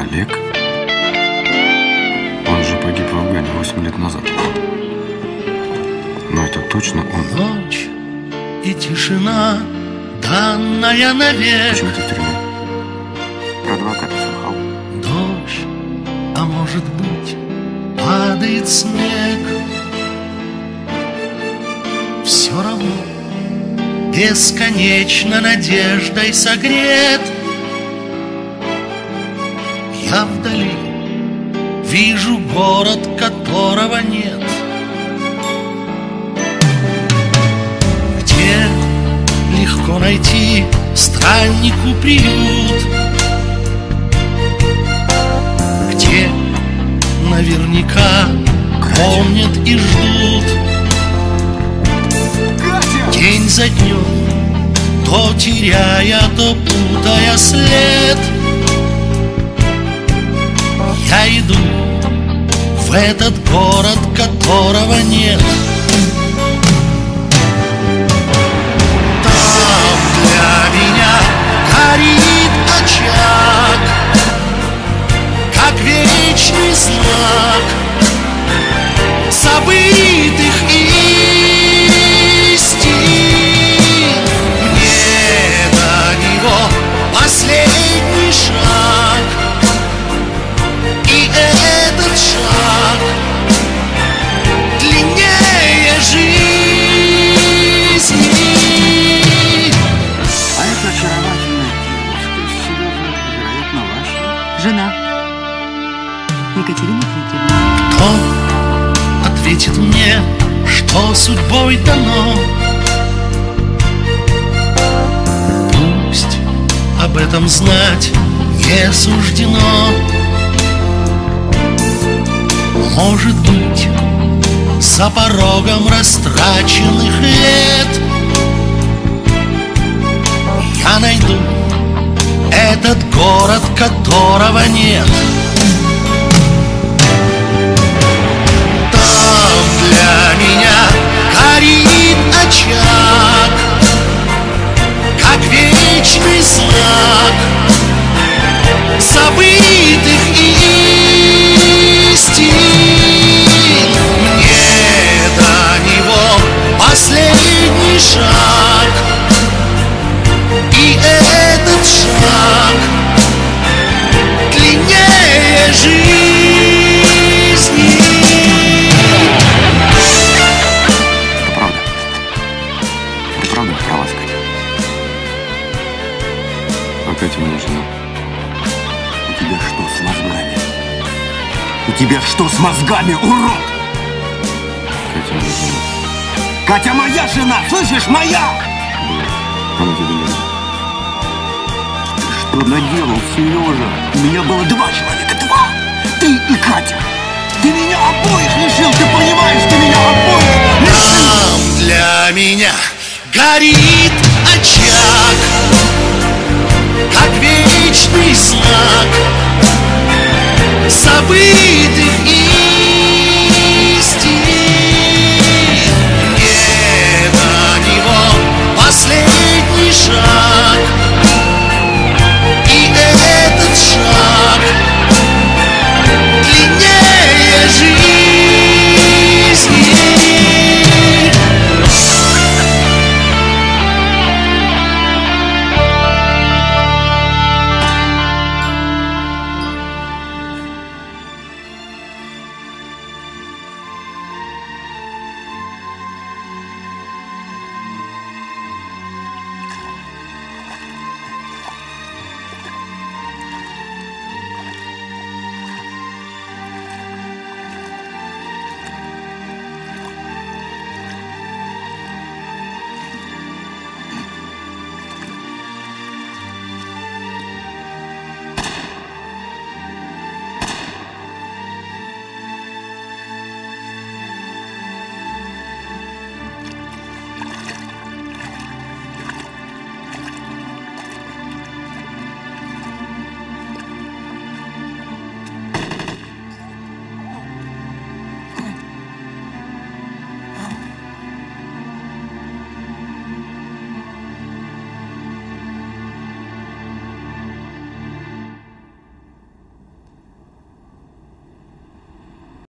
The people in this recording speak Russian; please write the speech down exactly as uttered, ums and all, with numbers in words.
Олег? Он же погиб в Афгане восемь лет назад. Но это точно он. Ночь и тишина, данная навек. Почему ты в тюрьме? Про адвоката слыхал? Дождь, а может быть, падает снег. Все равно бесконечно надеждой согрет. Я вдали вижу город, которого нет. Где легко найти страннику приют, где наверняка помнят и ждут. День за днем, то теряя, то путая след, я иду в этот город, которого нет. Там для меня горит очаг, как вечный знак забытых истин. Мне до него последний шаг, и этот шаг длиннее жизни. А это очаровательная девушка. Из себя же, вероятно, ваша Жена Екатерина Дмитриевна. Кто ответит мне, что судьбой дано? Пусть об этом знать не суждено. Может быть, за порогом растраченных лет я найду этот город, которого нет. Там для меня горит очаг, как вечный знак забытых истин. Мне до него последний шаг, и этот шаг длиннее жизни. Это правда. Это правда про вас, Катя. А Катя моя жена. У тебя что с мозгами? У тебя что с мозгами, урод? Катя моя жена. Катя моя жена, слышишь, моя! Была. Она тебя любит. Ты что наделал, Сережа? У меня было два человека, два! Ты и Катя! Ты меня обоих лишил, ты понимаешь, ты меня обоих лишил! Там для меня горит очаг, как вечный знак забытых